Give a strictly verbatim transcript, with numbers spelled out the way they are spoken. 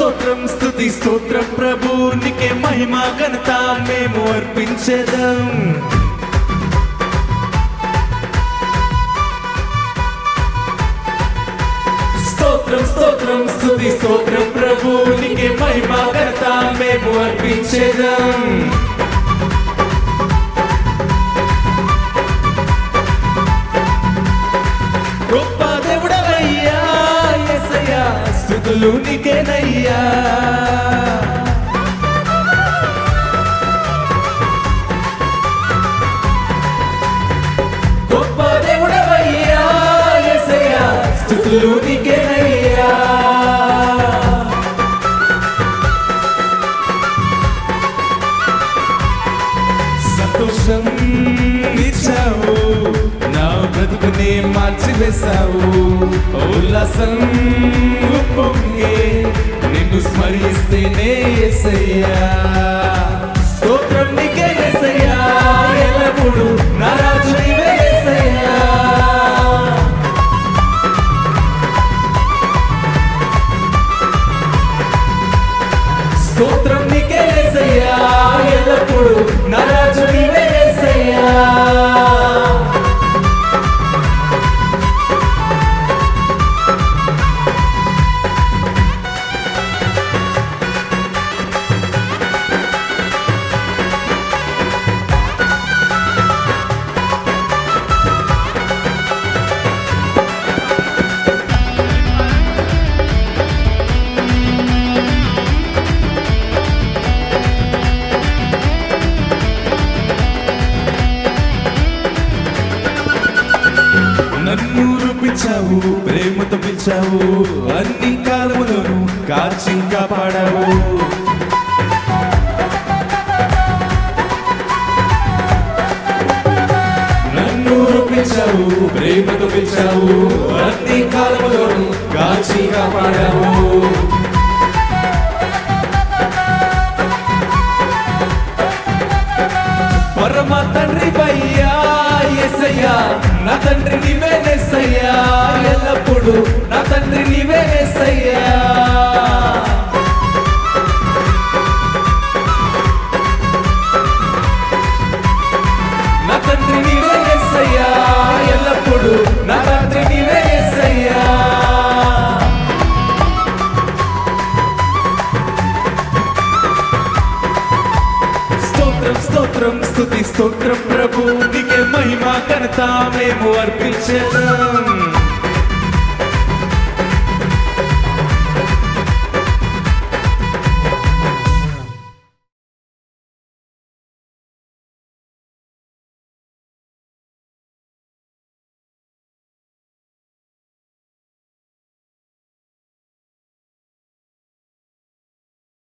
స్తోత్రం స్తుతి స్తోత్రం ప్రభు నీకే మహిమ ఘనత మేము అర్పించేదం. స్తోత్రం స్తోత్రం స్తుతి స్తోత్రం ప్రభు నీకే మహిమ ఘనత మేము అర్పించేదం. గొప్ప దేవుడవయ్యా యేసయ్యా స్తుతులు నీకేనయ్యా. గొప్ప దేవుడవయ్యా యేసయ్యా స్తుతులు నీకేనయ్యా. సంతోషం ఇచ్చావు నా బ్రతుకునే మార్చివేశావు. ఉల్లాసం ఉప్పొంగే నిన్ను స్మరిస్తేనే యేసయ్యా. స్తోత్రం నీకే యేసయ్యా ఎల్లప్పుడూ నా రాజు నీవే యేసయ్యా. స్తోత్రం నీకే యేసయ్యా ఎల్లప్పుడూ నా రాజు నీవే యేసయ్యా. నన్ను రూపించావు ప్రేమతో పిలిచావు అన్ని కాలములను కాచి కాపాడావు. నన్ను రూపించావు ప్రేమతో పిలిచావు అన్ని కాలములను కాచి కాపాడావు. పరమ తండ్రి పయ్యా యేసయ్యా నా తండ్రి నీవే యేసయ్యా ఎల్లప్పుడూ నా తండ్రి నీవే యేసయ్యా. నా తండ్రి నీవే యేసయ్యా ఎల్లప్పుడూ నా తండ్రి నీవే యేసయ్యా. స్తోత్రం స్తోత్రం స్తుతి స్తోత్రం ప్రభు నీకే మహిమ ఘనత మేము అర్పించేదం.